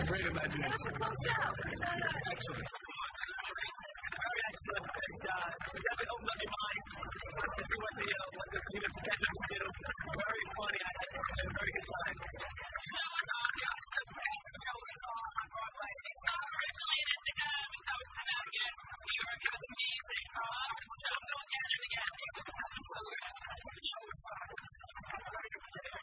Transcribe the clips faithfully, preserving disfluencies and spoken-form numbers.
great imagination. That was a close job. Excellent. Very excellent. And uh, it definitely opens up your mind to see what the, uh, what the human potential can do. Very funny. I had a very good time. So was awesome. It's the greatest show we saw on Broadway. They saw originally and ended up and how it turned out again. New York, it was amazing. Uh, the show go again and again. It was absolutely the show was fun. Very good potato.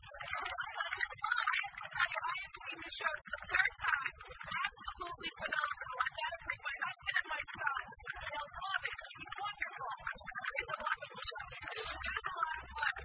I have seen the show for the third time. Absolutely phenomenal. I got to bring my husband and my sons. They'll love it. He's wonderful. It's a wonderful show. It was a lot of fun.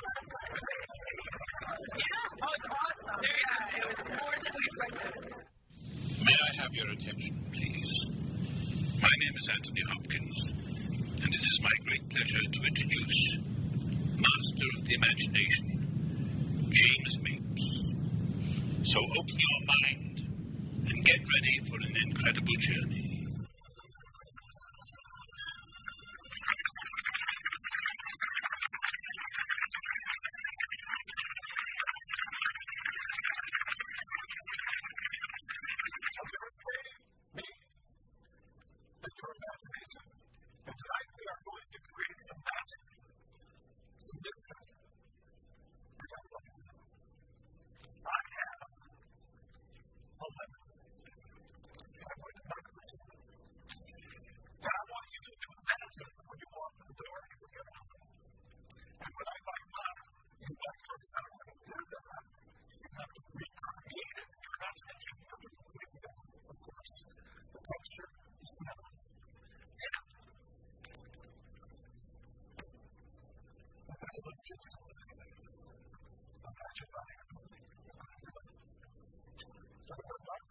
Yeah, that was awesome. There you go. It was more than we expected. May I have your attention, please? My name is Anthony Hopkins, and it is my great pleasure to introduce Master of the Imagination, James Mapes. So open your mind and get ready for an incredible journey. And tonight we are going to create some magic, some mystery. I have a lemon. And I'm going to mark this one. Now I want you to imagine when you walk in the door and you get out. And when I bite mine, you bite yours. I don't want to do that. You have to recreate it in your imagination. You have to recreate it, of course. The texture, the smell. There's a little juice inside of it. Imagine I have it. Does it work out?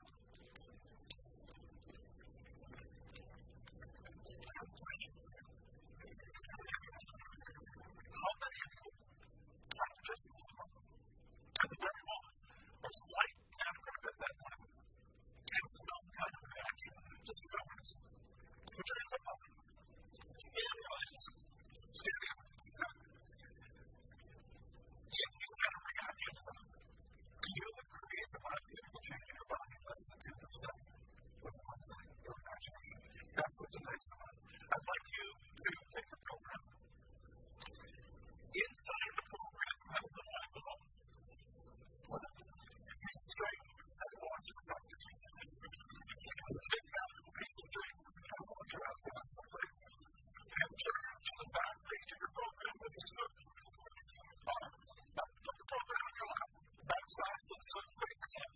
How many of you have just before, at the very moment, or slightly after I bit that lemon, had some kind of reaction, just show it. Put your hands up on it. Scan your eyes. Scan your eyes. If you had a reaction to that, you would create the biochemical change in your body in less than two percent with one thing, your imagination. That's what tonight's about. I'd like you to take a program. Inside the program, you have a little envelope. You string and wash your face. You take that piece of string and wash your out of the place. And turn to the back page of your program with a circle. Now, put the program on your lap. Backside, so the circle faces up.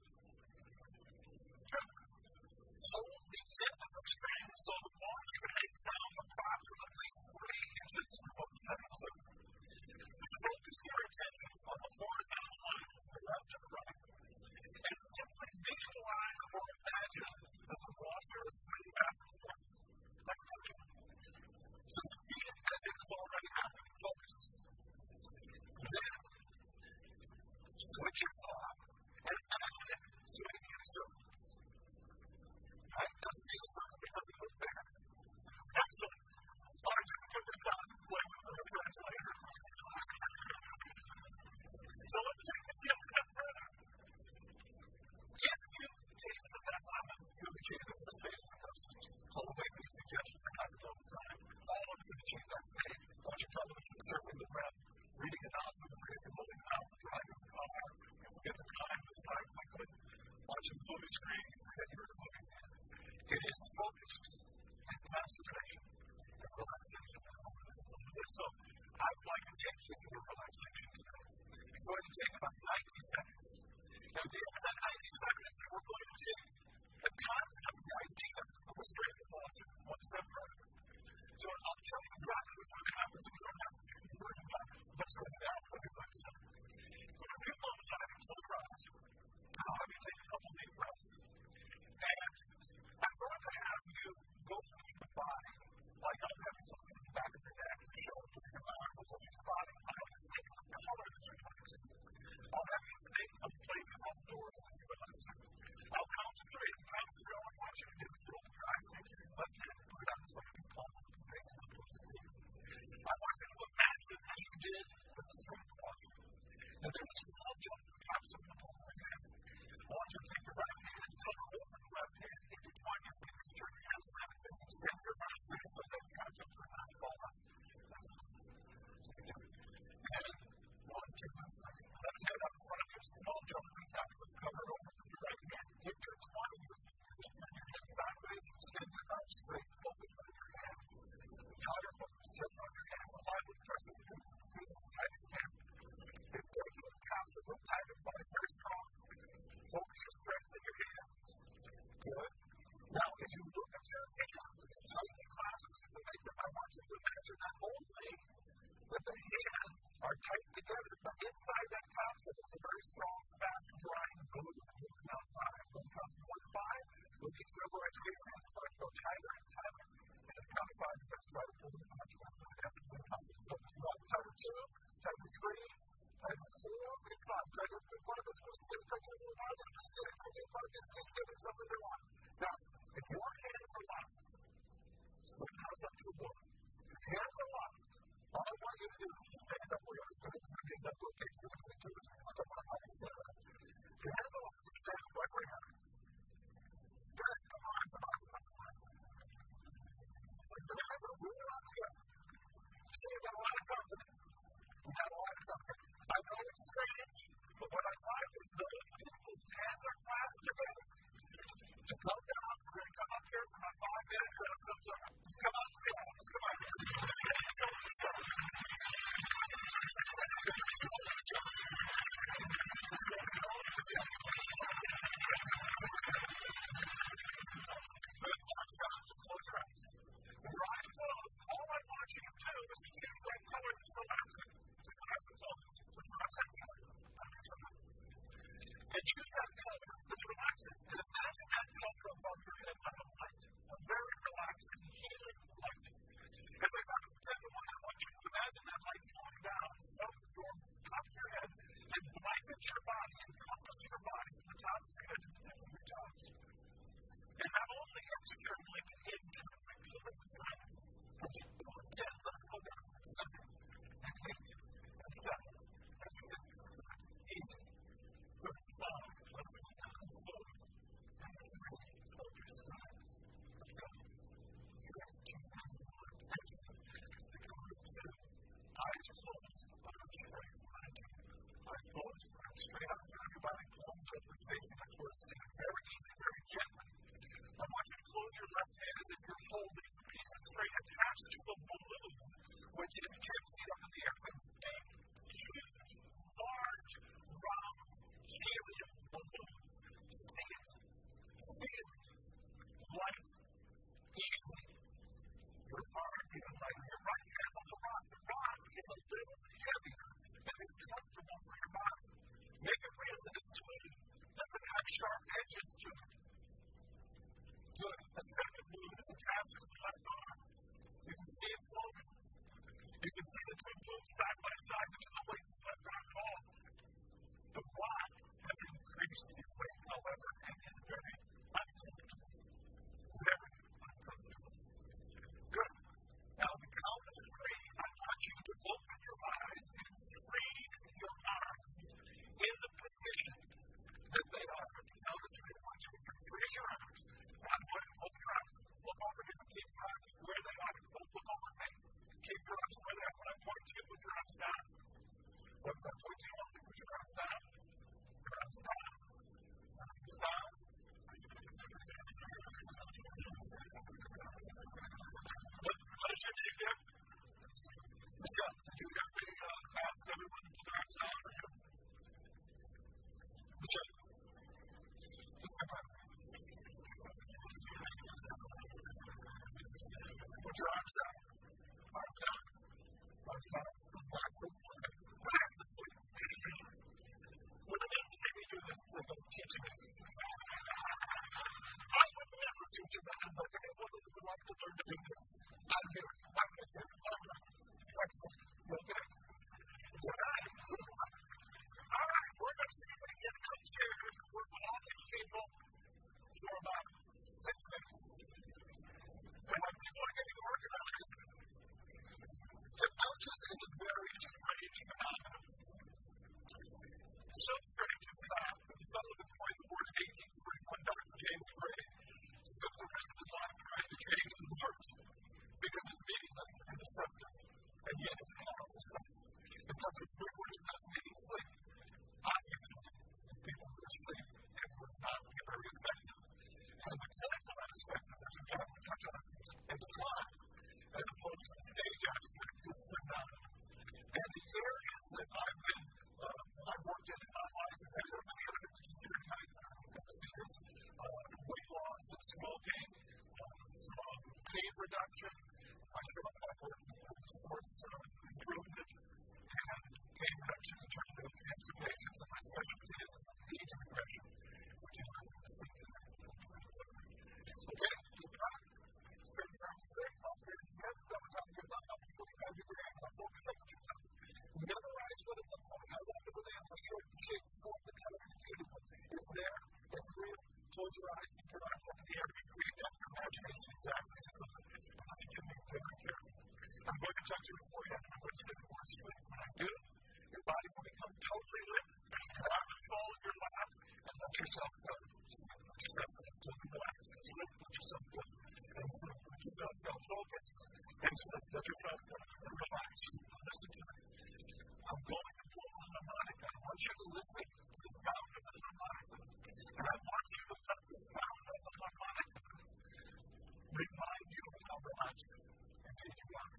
Hold the end of the string so the water hangs down approximately three inches above the center of the circle. Focus your attention on the horizontal line to the left and the right. And simply visualize or imagine that the water is swinging back and forth like a pendulum. So see it as if it's already happening. Focus. Then, switch your thought and imagine it swinging in a circle. Right? Now see the circle becoming a little bigger. Excellent. All right, you can put this down and play with your friends later. So let's take this next step further. If you tasted that lemon, you'll be changing from a state of hypnosis. Hold away from the suggestion that happens all the time. All of us have achieved that state. Watching television, surfing the web, reading a novel, forget you're holding it out, driving the car, you forget the time, it's time quickly. Watching the movie screen, you forget you're in a movie theater. It is focus and concentration and relaxation. So I'd like to take you through relaxation today. It's going to take about ninety seconds. And at the end of that ninety seconds, we're going to take the concept, the idea of a straight and water one step further. So I'll tell you exactly what's going to happen so you don't have to be worried about what's going to happen, what's going to happen. So in a few moments, I'll have you close your eyes. I'll have you take a couple deep breaths. And I'm going to have you go through the body like I'll have you focus on the back of your neck, your shoulder, your arm, go through your body. I'll have you think of the color that you're going to see. I'll have you think of places outdoors is you spend your arms straight, focus on your hands. Entire focus just on your hands. Apply with pressure, squeeze, squeeze as tight as you can. If breaking the calves are real tight, your body's very strong. Focus your strength in your hands. Good. Now, as you look at your hands, as tightly clasped as you can make them, I want you to imagine not only that the hands are tight together, but inside that capsule is a very strong, fast-drying glue. It's not five. When it comes to one to five, with each number I say, your hands are going to go tighter and tighter. And if count to five, you're going to try to pull them out. You're going to find that's the possible. So it's one, tighter two, tighter three, tighter four, and five. Try to do part of this squeeze together, try to do part of this squeeze together, try to do part of this squeeze together, something they want. Now, if your hands are locked, so the house up to a book. If your hands are locked, all I want you to do is to stand up where you are, because it's going to be that book page, because I'm going to do this, I'm going to talk about how you stand up. If your hands are locked, just stand up right where you are. Good, come on, come on, come on, come on. So your hands are really locked together. You see, you've got a lot of confidence. You've got a lot of confidence. I know it's strange, but what I like is those people whose hands are clasped together. To come down, we're going to come up here for about five minutes at a sometime. Just come out to the office, come on. Show me, show me. Just close your eyes. With your eyes closed, all I want you to do is to choose that color that's relaxing. So your eyes are closed. Put your eyes together. On your side. And choose that color that's relaxing. And imagine that color above your head like a light. A very relaxing, healing light. As I got to ten to one, I want you to imagine that light flowing down from your top of your head and blanket your body, encompass your body from the top of your head to the tips of your toes. And not only externally, but internally, feeling the sun. From ten, let's go down. Seven, and eight, and seven, and six, eight, thirty-five, let's go down. Four, and three, focus, five, let's go. Three, two, and one, exhale. Count of two, eyes closed, arms straight, one, two, eyes closed, arms straight out in front of your body, palms open, facing up towards the ceiling. Very easy, very gently. I want you to close your left hand as if you're holding a piece of string attached to a balloon, which is ten feet up in the air. A big, huge, large, round, helium balloon. See it, feel it, light, easy. Your arm, even lighter, your right hand on the rock. The rock is a little heavier than is comfortable for your body. Make it real as it's sweet. Doesn't have sharp edges to it. Good. A second balloon is attached to the left arm. You can see it floating. You can see the two balloons side by side. There's no weight to the left arm at all. The rock has increased in weight, however, and is very uncomfortable. Very uncomfortable. Good. Now, the count of three, I want you to open your eyes and freeze your arms in the position that they are. At the count of three, one, two, three, freeze your arms. One, one, open your eyes. Look over here. Keep your arms where they are. Don't look over at me. Keep your arms where they are. When I point to you, put your arms down. When I point to you, put your arms down. Your arms down. Arms down. What, what is your name there? Michelle, did you hear me uh, ask everyone to put their arms down or you? Michelle. Let's go back. Put your arms down. Arms down. Arms down. From backward. Back to sleep. When the men say me do this, they don't teach me. I would never teach a man, but anyone who would like to learn to do this, I'm here. I'm here. I'm here. Excellent. Okay. Good night. All right. We're going to see if we can get a chair here to work with all these people for about six minutes. And when people are getting organized, hypnosis is a very strange phenomenon. So strange, in fact, that the fellow who coined the word in eighteen forty-one, Doctor James Gray, spent the rest of his life trying to change the word because it's meaningless and deceptive, and yet it's powerful stuff. It comes with reward investigating sleep. Obviously, people who are asleep, it would not be very effective. And the clinical aspect of this pain reduction. Myself, I've worked with sports uh, improvement and pain reduction in terms of cancer patients, and my specialty is age regression, which you might want to see today. So, okay, you've got certain terms today, all three together, that we're talking about up to forty-five degree angle. Focus on what you've done. Memorize what it looks like. How long is it? How short, the shape, the form, the color, the cuticle. It's there. It's real. Close your eyes. Keep your eyes open. The air. Create that in your imagination exactly as you saw it. Listen to me very carefully. I'm going to touch your forehead and I'm going to say the word sleep. When I do, your body will become totally lit. Your arm will fall in your lap and let yourself go. Sleep. Let yourself go. Totally relax. Sleep. Let yourself go. And sleep. Let yourself go. Focus. And sleep. Let yourself go. And relax. Listen to me. I'm going to blow a harmonica. I want you to listen to the sound of the harmonica. And I want you to let the sound of the harmonica remind you of how relaxed and deep you are.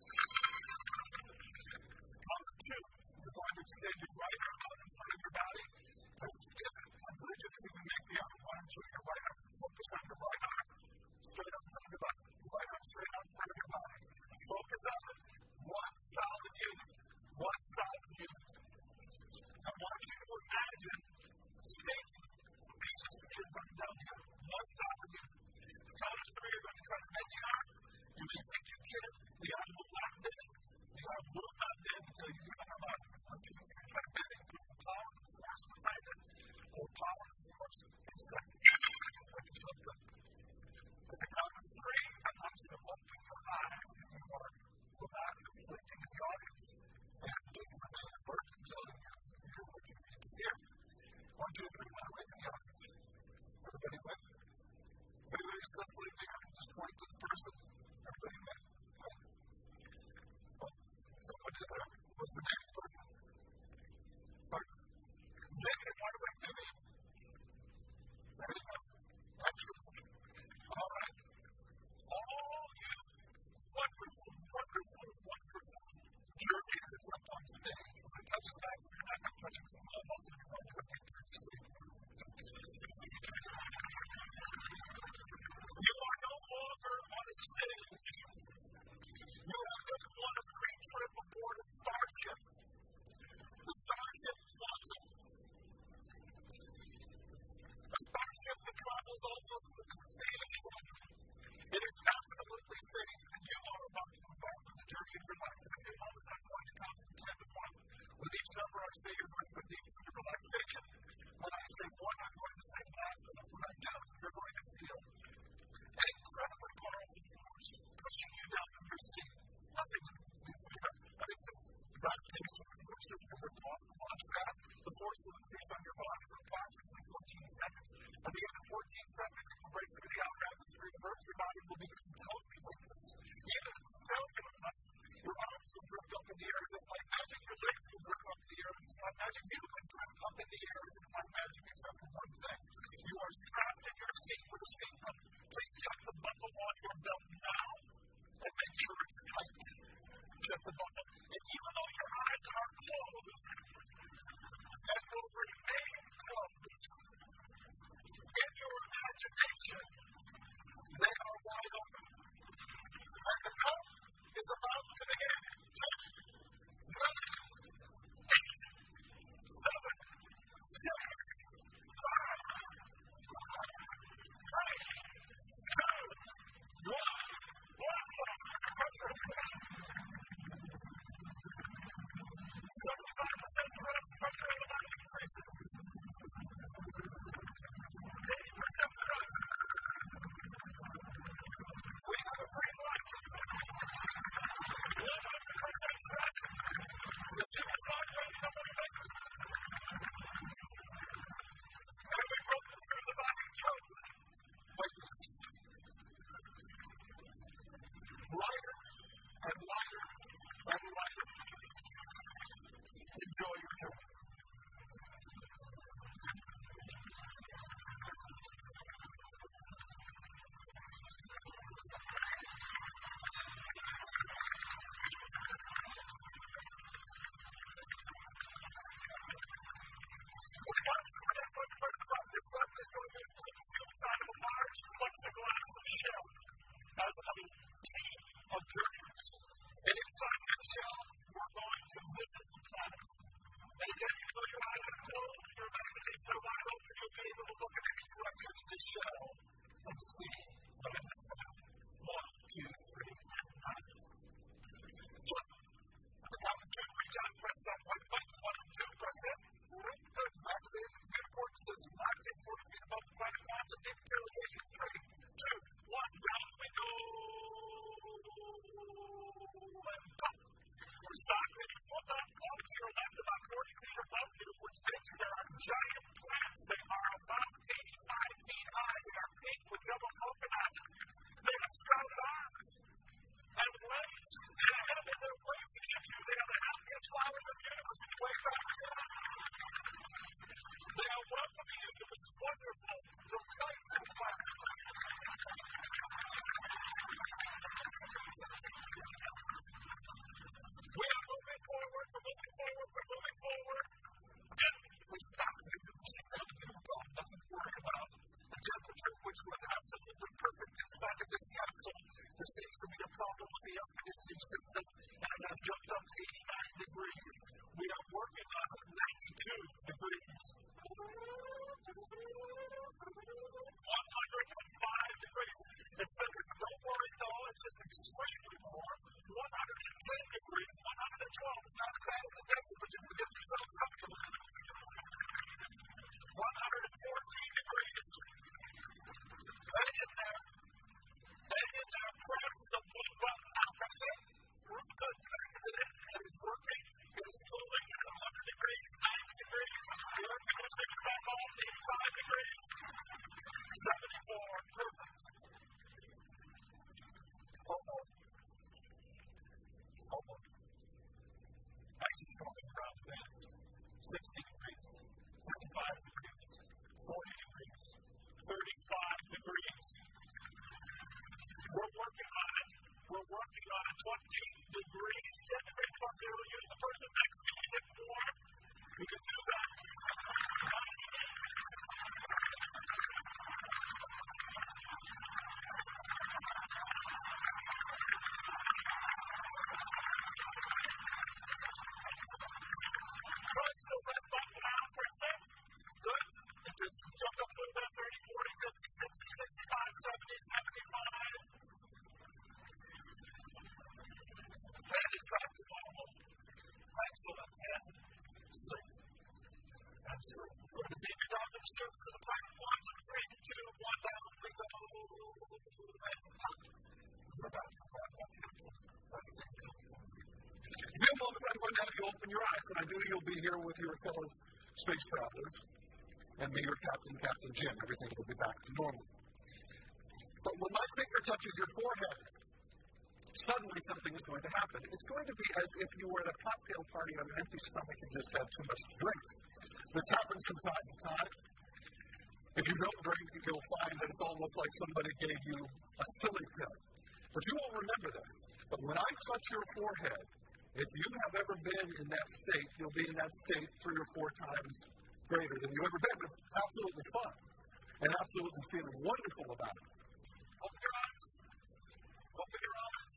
Number two, you're going to extend your right arm out in front of your body. As stiff and rigid as you can make the other one. So your right arm, focus on your right arm. Straight up in front of your body. Right arm straight out in front of your body. Focus on it. One solid unit. One solid unit. I want you to imagine safety. A piece of steel running down here. One solid unit. Count of three, you're going to try to bend the arm. You may think you can. The arm will not bend. The arm will not bend until you get on your body. One, two, three, try to bend it. Put the power and force behind it. Or power and force and second. Let yourself go. At the count of three, I want you to open your eyes if you are relaxed and sleeping in the audience. And just remain alert until you hear what you need to hear. One, two, three, now awaken the audience. Everybody wake? Everybody's still sleeping. I just point to the person. Everybody wake? Okay. Well, so what is that? What's the name of the person? Pardon? Vivian. Why do I Vivian? There you go. Excellent. All right. All you wonderful, wonderful, wonderful journeyers up on stage. When I touch the back of your neck, I'm touching the small muscle. You're going to get through sleep. You are no longer on a stage. You have just won a free trip aboard a starship. The Starship Quantum. A starship that travels almost with the speed of light. It is absolutely safe, and you are about to embark on the journey of your life. In a few moments, I'm going to count from ten to one. With each number I say, you're going to go deep into relaxation. When I say one, I'm going to say positive. When I do, you're going to feel an incredibly powerful force pushing you down in your seat. Nothing you can do for that. I think just gravitation forces will lift off the launch pad. The force will increase on your body for approximately fourteen seconds. At the end of fourteen seconds, it will break through the outer atmosphere of Earth. Your body will become totally weightless. Even at the cellular level, your arms will drift up in the air as if like magic. Your legs will drift up in the air as if like magic. You can drift up in the air as if like magic, except for one thing. You are strapped in your seat with a seatbelt. Please check the buckle on your belt now and make sure it's tight. Check the buckle. And even though your eyes are closed, and will remain closed, in your imagination, they are wide open. And the count is about to begin. Ten, nine, eight, seven, six, five, three, two, one. Last one. Pressure. seventy-five percent rest. Pressure on the body increases. eighty percent rest. We have a green light. one hundred percent rest. The ship is not ready to move back. And we broke through the body totally. Weightless. Lighter and lighter and lighter. Enjoy your journey. This button is going to put the inside of a large plexiglass shell. as a team of journeyers. And inside that shell, we're going to visit the planet. And again, even though your eyes are closed and your imagination are wide open, you'll be able to look in any direction in this shell and see what it is about. One, two, three, and nine. So, at the count of two, reach out and press that white button. One and two, press it. Good. Activate the good court system. Active forty feet above the planet. Launch of digitalization. Three, two, one. Down we go. And up. We're starting. Look up off to your left about forty feet above you, which means there are giant plants. They are about eighty-five feet high. They are pink with yellow coconuts. They have sprouted arms and legs. And ahead of them, they're waving at you. They are the happiest flowers in the universe. And you wave back to them. They are welcoming you to this wonderful, delightful planet. We are moving forward. We're moving forward. We're moving forward. And we stop. We see nothing to worry nothing to worry about. The temperature, which was absolutely perfect inside of this capsule, there seems to be a problem with the air conditioning system, and it has jumped up to eighty-nine degrees. We are working on ninety-two degrees. one hundred five degrees. It's, it's no worry, though. It's just extremely warm. one hundred ten degrees. one hundred twelve. It's not as bad as the desert, but you can get yourselves up to it. one hundred fourteen degrees. Hang in there. Hang in there. Press the blue button. Now press it. Good. Activate it. It is working. It is cooling. It is one hundred degrees. ninety degrees. The air conditioning is back on. eighty-five degrees. seventy-four. Perfect. Hold on. Hold on. Ice is coming around fast. sixty degrees. fifty-five degrees. forty degrees. thirty-five degrees. We're working on it. We're working on it. twenty degrees. ten degrees above zero. Use the person next to you. Get warm. You can do that. Press the red button now. Press it. Good. It's jumped up a little bit. thirty, forty, fifty, sixty, sixty-five, seventy, seventy-five. That is back to normal. Excellent. And sleep. And sleep. We're going to beam you down to the surface of the planet. One, two, three, two, one, down we go. And up. We're back to the planet. Resting comfortably. In a few moments, I'm going to have you open your eyes, and I do you'll be here with your fellow space travelers, and me, your captain, Captain Jim. Everything will be back to normal. But when my finger touches your forehead, suddenly something is going to happen. It's going to be as if you were at a cocktail party on an empty stomach and just had too much to drink. This happens from time to time. If you don't drink, you'll find that it's almost like somebody gave you a silly pill. But you won't remember this. But when I touch your forehead, if you have ever been in that state, you'll be in that state three or four times greater than you've ever been. But absolutely fun. And absolutely feeling wonderful about it. Open your eyes. Open your eyes.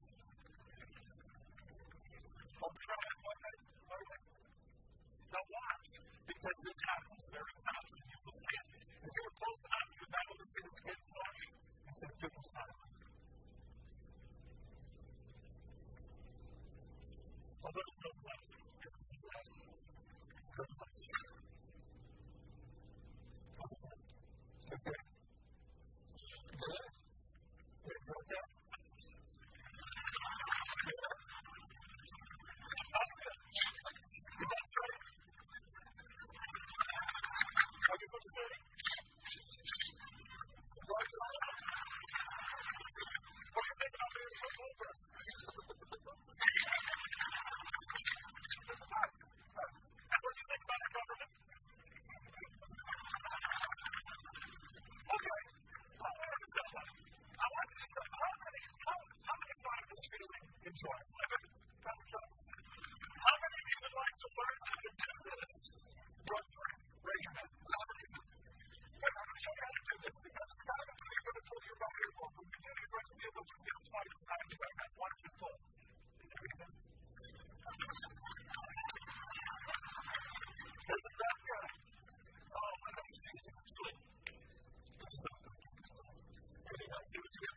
Open your eyes. Open. Open. Now watch. Because this happens very fast. You will see it. If you were close enough, you would be able to see the skin flush and see the pupils flush. A little bit less. A little less. A little less. Okay. Good. Good. Okay. Good. Okay. Is that straight? Are you from the city?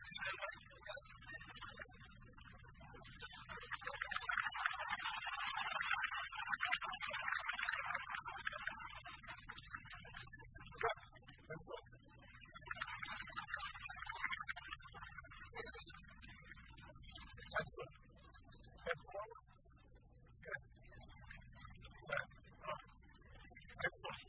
Excellent. Head forward. Good. Good. Up. Excellent.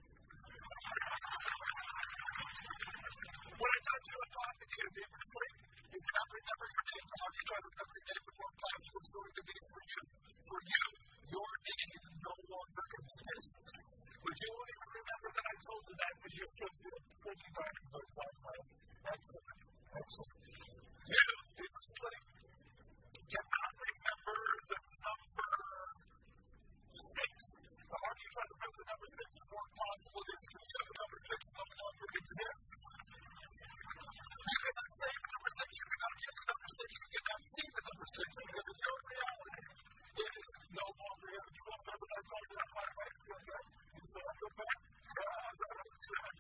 When I touch you, I'm talking to you vigorously. You cannot remember your name. How do you try to remember your name before class? What's going to be for you? For you, your name no longer exists. But you won't even remember that I told you that because you're still thinking back in the right way. Excellent. Excellent. You, vigorously, cannot remember the number six. How do you try to remember the number six? The more possible it is for you, the number six no longer exists. You cannot say the number six, you cannot hear the number six, you cannot see the number six because of your reality. It is no longer here. Do you remember that I told you that by the way? Feel good? You feel good? Yeah, as I understand.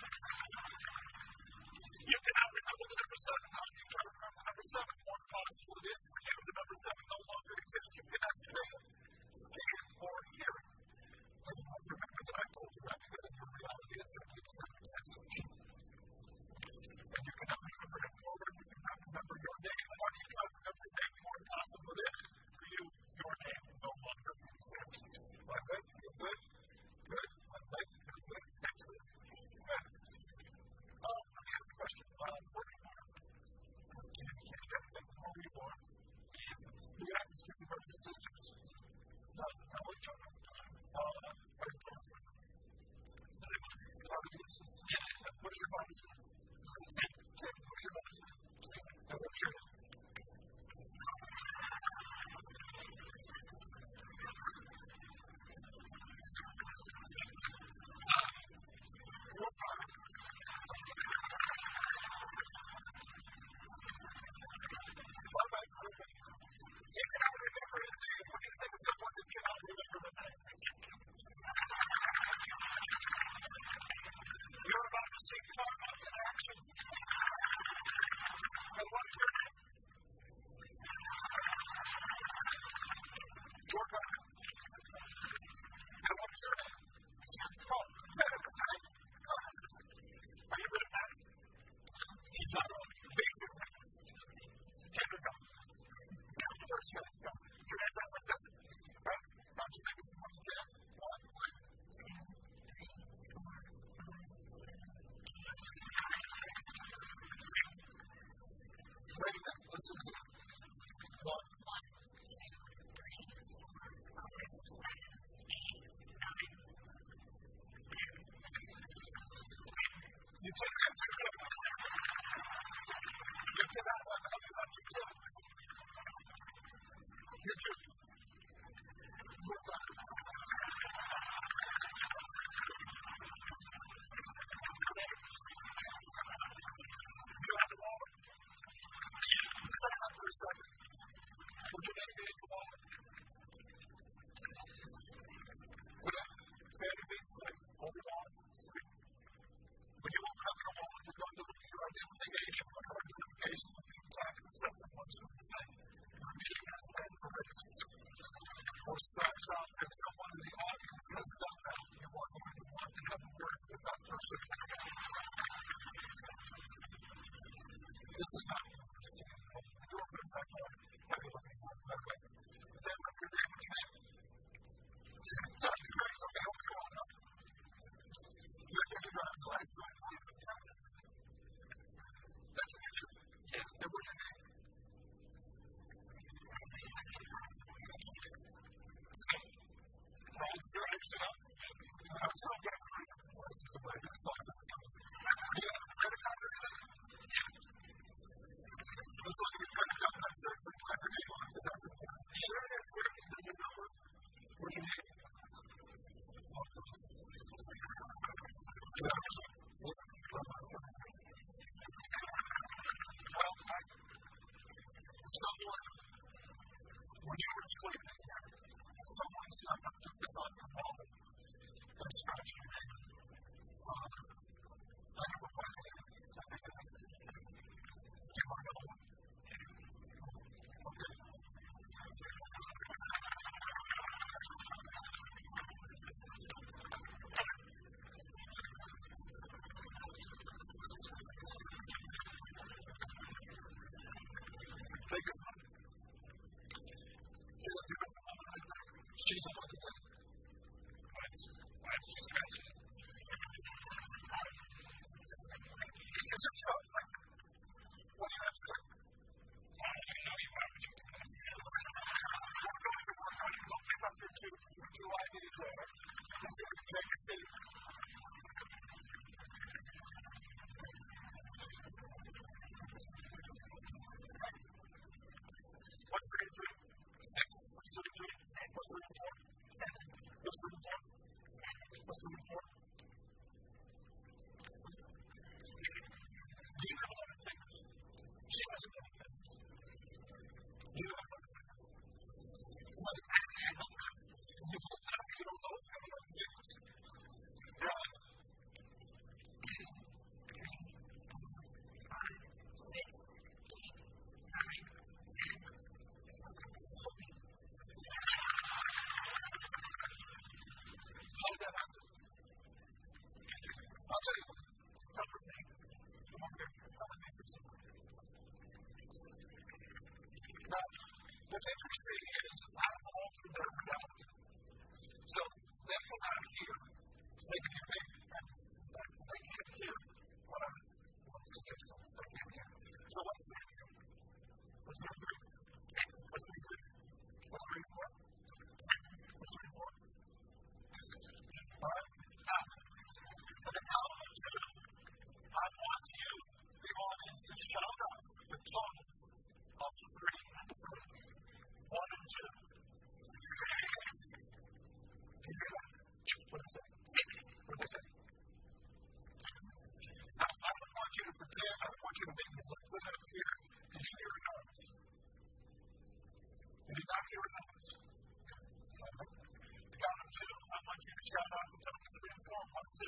You cannot remember the number seven. How do you try to remember the number seven? The more possible it is for you, the number seven no longer exists. You cannot say it, see it, or hear it. And you won't remember that I told you that because of your reality it simply does not exist. And you cannot remember it forward, you cannot remember your name. And how do you try to remember your name? The more possible it is for you, your name no longer exists. My leg feel good? Good. My leg feel good? Excellent. Good. Um, let me ask a question. Um, where were you born? Can you can't get anything? Where were you born? Do you have any brothers and sisters? No, no, each other. Uh, are you close? Father Jesus. What is your father's name? Tim. Tim. What's your mother's name? And what's your name? Your father. What about your name? You cannot remember his name. What do you think of someone that cannot remember the name? You're about to see God in action. And what is your name? Your God. And what is your name? Oh, better than that. God. Are you good at that? He's not a basic math. Kindergarten. First year. Go. Your hands out like this. Right? Count your fingers from one to ten. One. Two. Three. Four. Five. Six. Ready then. Let's do it. One. One. Two. Three. Four. Five. Seven. Eight. Nine. Ten. You can't have two tens. You cannot have two tens. You're two. You're done. You have the ball. Stand up for a second. Would your name be in the ball? Would I stand and be safe? Hold the ball. Sleep. When you open up your ball, you're going to look at your identification. What your identification will be attacked except for one certain thing. Your name has been erased or scratched out, and someone in the audience has done that. You are going to want to have a word with that person. This is not your understanding. You are going to have to have a look at it that way. Then when your name is named, that's great. Okay, open your own up. You have to get your driver's license. I believe in California. That's an issue. Yeah. And what's your name? Right, sir, I understand. I'm still getting my license to play this class. Do you have a credit card or anything? Yeah. Looks like a credit card that says we have your name on it, because that's important. Where is your number? What's your name? Well, I, someone, when you were sleeping, someone took this on your wallet and scratched your name. Um, What's thirty-three? Six. What's thirty-three? Six. What's thirty-four? Seven. What's thirty-four? Seven. What's thirty-four? Do you have a lot of fingers? She has a lot of fingers. Do you have a lot of fingers? Like, I don't know. You don't know if you have a lot of fingers. Right. Six, eight, nine, ten. How did that happen? I'll tell you what. Come with me. Come over here. Come with me for a second. Now, what's interesting is I've altered their reality. So, they come out of here. They can hear me. They can't hear what I'm suggesting. They can't hear. So, what's thirty-three? What's thirty-three? Six. What's thirty-three? What's thirty-four? Seven. What's thirty-four? All right. Now, for the count of two, I want you, the audience, to shout out the total of three and three. One and two. Can you hear that? What did I say? Six. What did I say? Now, I don't want you to pretend, I don't want you to make me look good up here. Did you hear a noise? Did you not hear a noise? The count of two, I want you to shout out the total of three and four. One, two.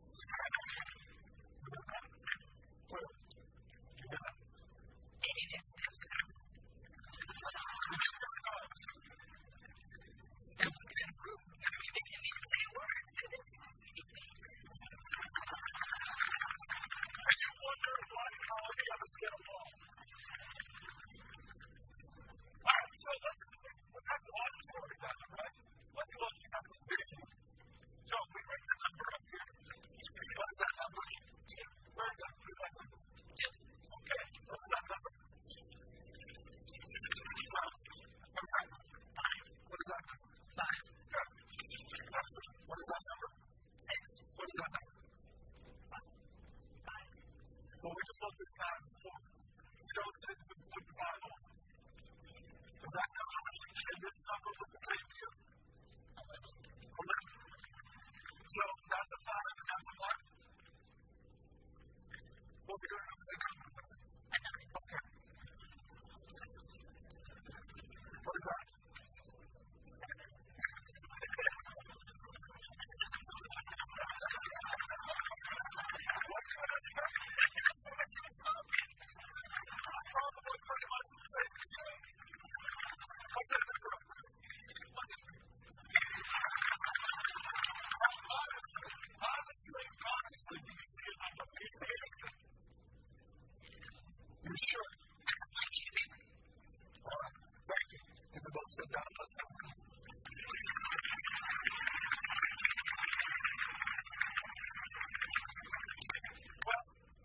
You hear that? Two. You hear that? It is two. Did you hear a noise? That was good. I mean, they didn't even say a word. And you wonder why how the others get along. All right, so let's look at the auditory data, right? Let's look at the vision. So we write the number up here. What is that number? Two. Where is that? What is that number? Two. Okay. What is that number? What is that number? Five. What is that number? Five. Good. Next. What is that number? Six. What is that number? Five. Five. Well, we just looked at five before. Joe said we put the five on. Is that number? And this number look the same to you? Eleven. So that's a five and that's a one. Well, we're going to say number. Okay. What is that? Seven. Probably pretty much the same as you. What's that number? Honestly, honestly, honestly, do you see a number? Do you see anything? You're sure? All right, thank you. You can both sit down. Let's go. Well,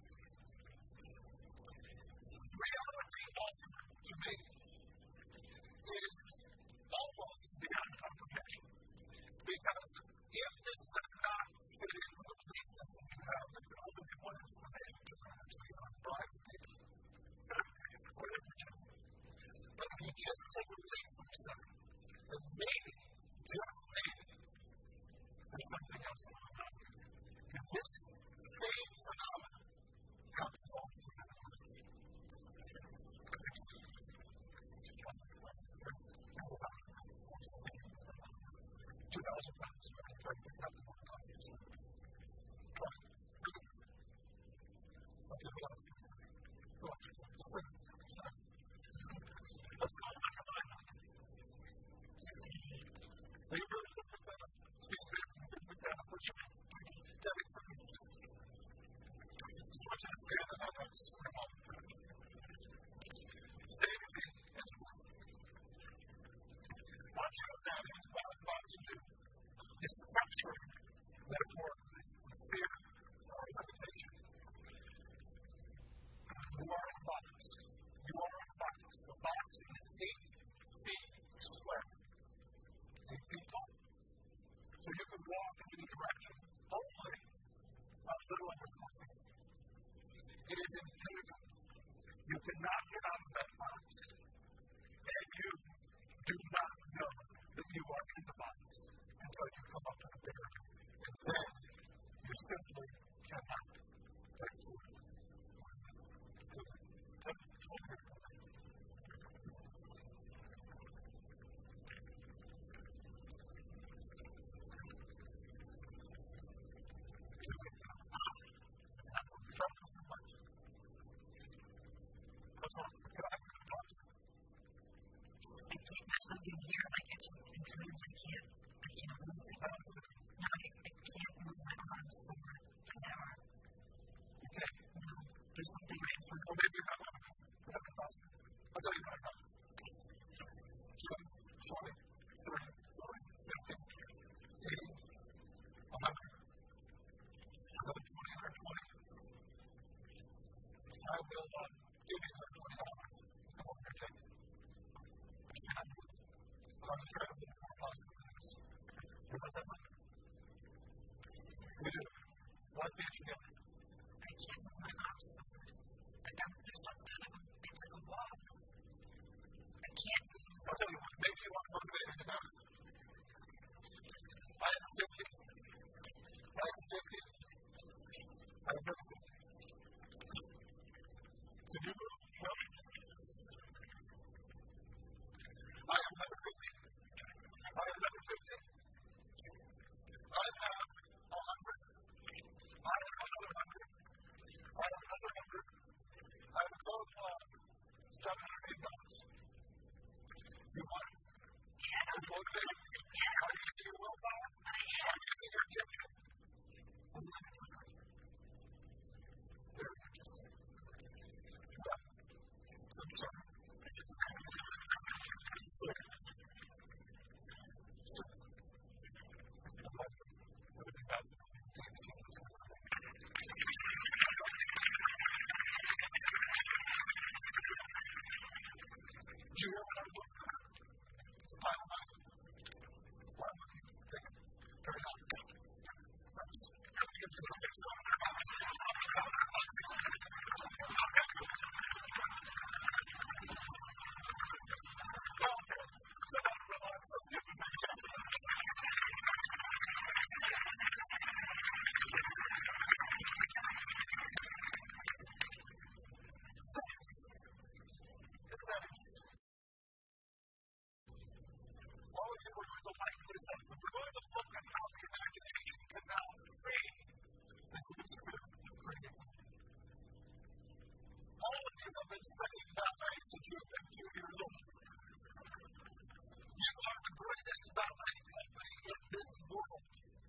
reality ultimate to me is almost beyond comprehension. Because if this does not fit in with the belief system you have, then there will be one explanation to run into you on private people. Whatever you do. But if you just take a leap from yourself, then maybe, just maybe, there's something else going on. And this same phenomenon happens all the time. It's about two thousand pounds. I'm going to try to pick up the one thousand. Try it. Okay, relax for a second. Relax for a second. Just sit. Sit. Let's go back to my mind. Are you really going to pick that up? Please pick that up. What's your name? Debbie. Just want you to stand in that notes for a moment. Stay with me and sleep. I want you to imagine what I'm about to do is structuring, metaphorically, fear or limitation. You are in a box. You are in a box. The box is eight feet square. Eight feet tall. So you can walk in any direction, only a little over four feet. It is impenetrable. You cannot get out of that box. And there. And then you simply cannot break through. That's all. There's something here, like it's just internal. I can't, I can't move it. No, I, I can't move my arms forward for an hour. Okay. No, there's something right in front of me. Well, maybe you're not having a process. I'll tell you what I got. ten, twenty, thirty, forty, fifty, eighty, one hundred, another twenty, one hundred twenty. I will uh, give you another twenty dollars. Come over here, take it. I'm going to try to move more positive things. You want that money? We do. Why can't you get it? I can't move my arms forward. Like I'm, there's like, there's like a, it's like a wall. I can't move. I'll tell you what, maybe you want motivated enough. I have fifty. I have fifty. I have another fifty. Can you move? No. I have another fifty. I have another fifty. I have a hundred. I have another hundred. I have another hundred. I have a total of seven hundred eighty dollars. You want it? Yeah. Are you motivated? Yeah. Are you using your willpower? I am. Are you using your attention? Isn't that interesting? Very interesting. But, I'm sorry. So, so, I'm like, what have you got to do? Do you see what's going on? Did you hear what I was looking at? It's a pile of money. Why am I take it? Very hot. Let's get to the next one. So now relax. Let's get the video. So, isn't that interesting? All of you are going to like this, but we're going to look at how the imagination can now free the hemisphere of creativity. All of you have been studying ballet since you have been two years old. You are the greatest ballet company in this world.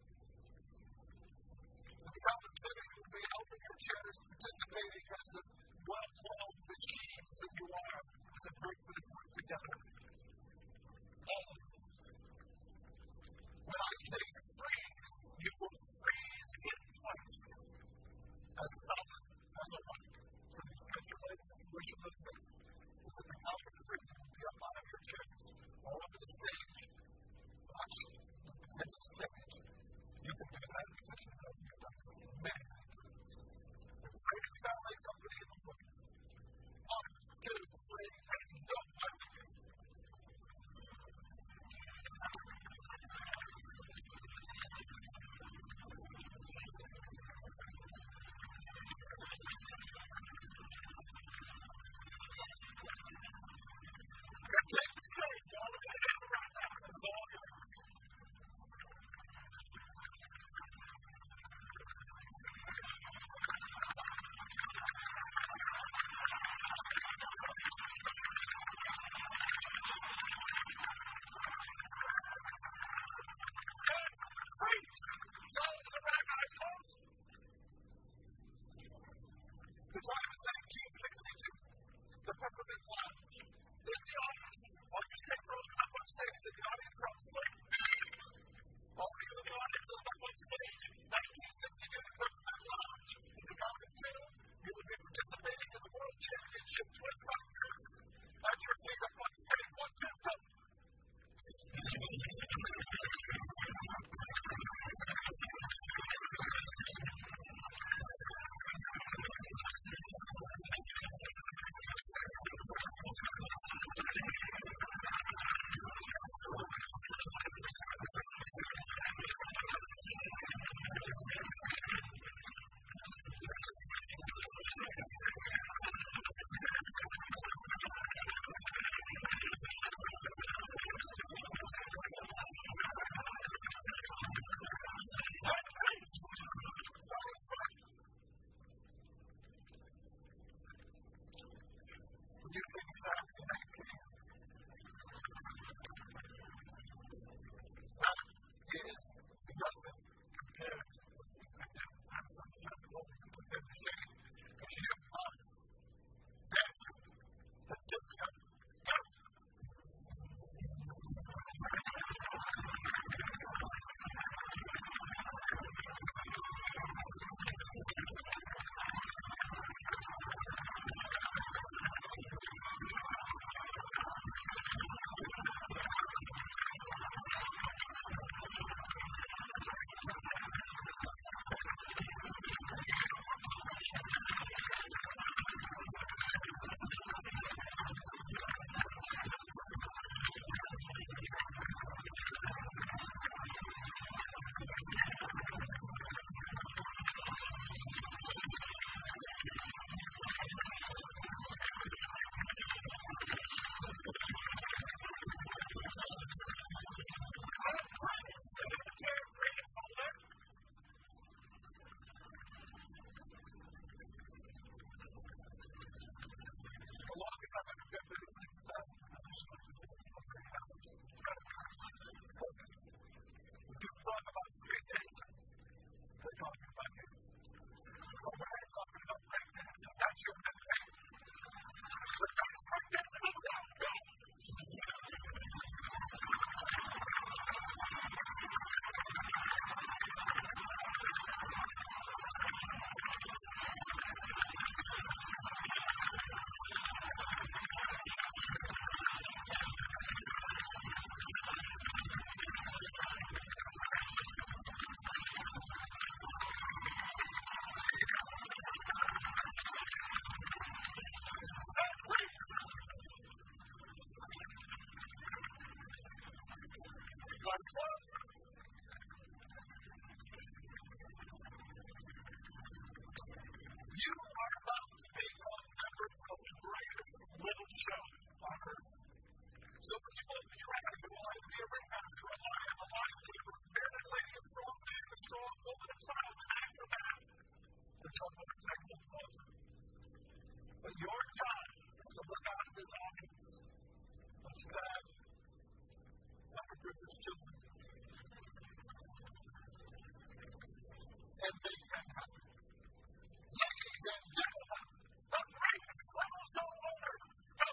The opportunity will be helping your chairs participating as the well-oiled machines that you are to bring this work together. All of you. When I say freeze, you will freeze in place as solid as a rock. So you stretch your legs if you wish a little bit. So the power of the breathing will be up out of your chairs, all over the stage. Watch the edge of the stage. You can do that because you know you've done this many, many times. The greatest ballet company in the world. One, two, three, and go. Take the stage all the way down right now. It's all yours. exactly that came. That is nothing compared to what we can do. And sometimes what we can put them to shame. Because you are dance, the disco. Go! God's love. You are about to become members of the greatest little show on earth. So when you open your eyes, you will either be a ringmaster, a lion, a lion keeper, a bearded lady, a strong man, a strong woman, a clown, an acrobat, or just a protective mother. But your job is to look out of this audience of sad, underprivileged children and make them happy. Ladies and gentlemen, the greatest little show on earth.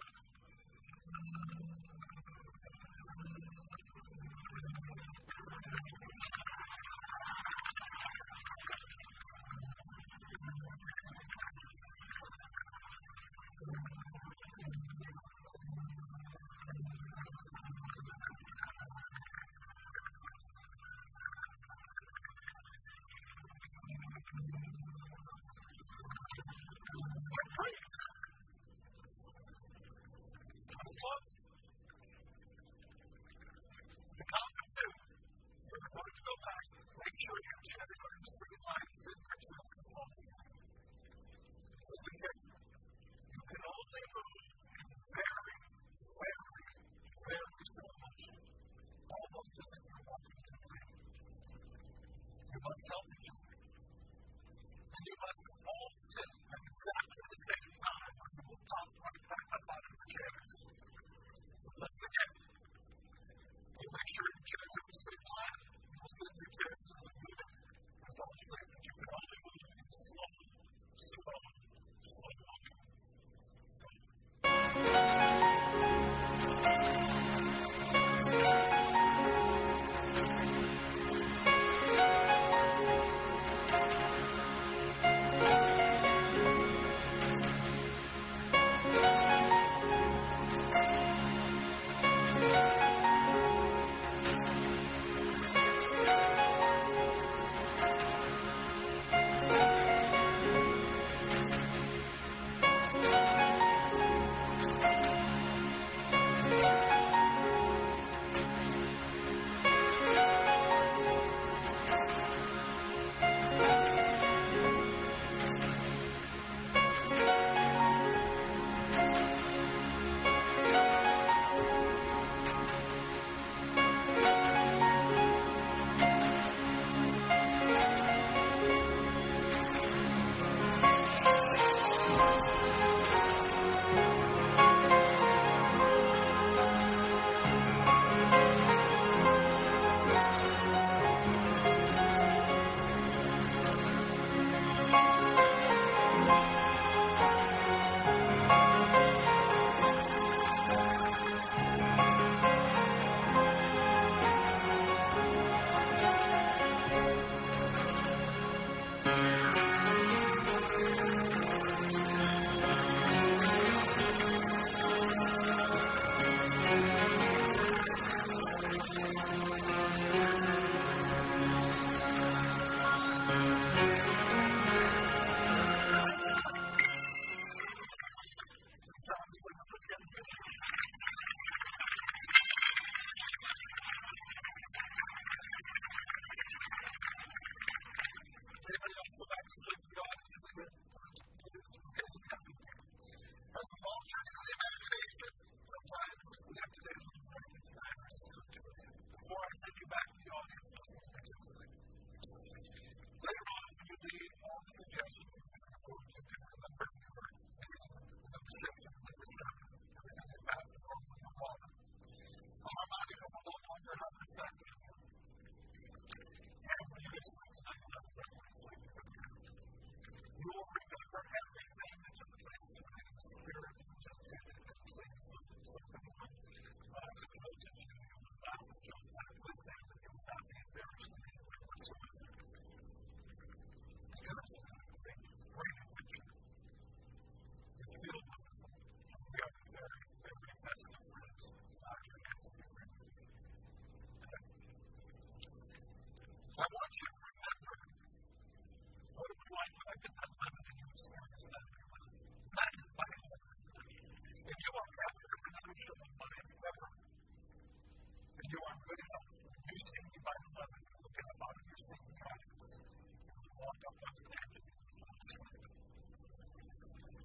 Must help each other. And you must all sit at exactly the same time or you will pop right back up out of your chairs. So listen again. You make sure your chairs are stay flat. You will sit in your chairs as a moving and fall asleep, but you can only move in slow, slow, slow motion.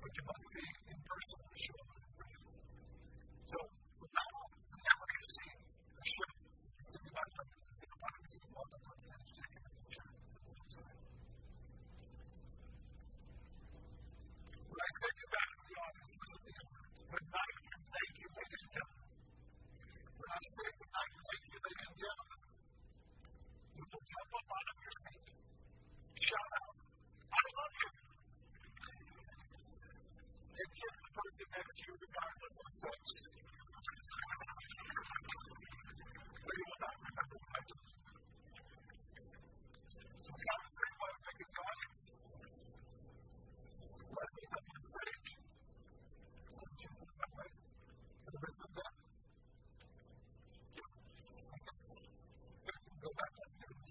but you must be in person to show up and breathe. So, from now on, whenever you see a ship, you see you might have to about to see one that puts in his ticket at the ship. That's what you say. When I send you back to the audience, listen to these words. Good night and thank you, ladies and gentlemen. When I say good night and thank you, ladies and gentlemen, you will jump up out of your seat, shout out, I love you, and kiss the person next to you regardless of sex. But you will not remember what I told you. So if you have a great way of making the audience, let me up on stage. So you can that way. For the rest of that, go back, let's do it.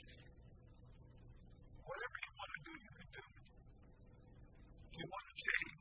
Whatever you want to do, you can do. If you want to change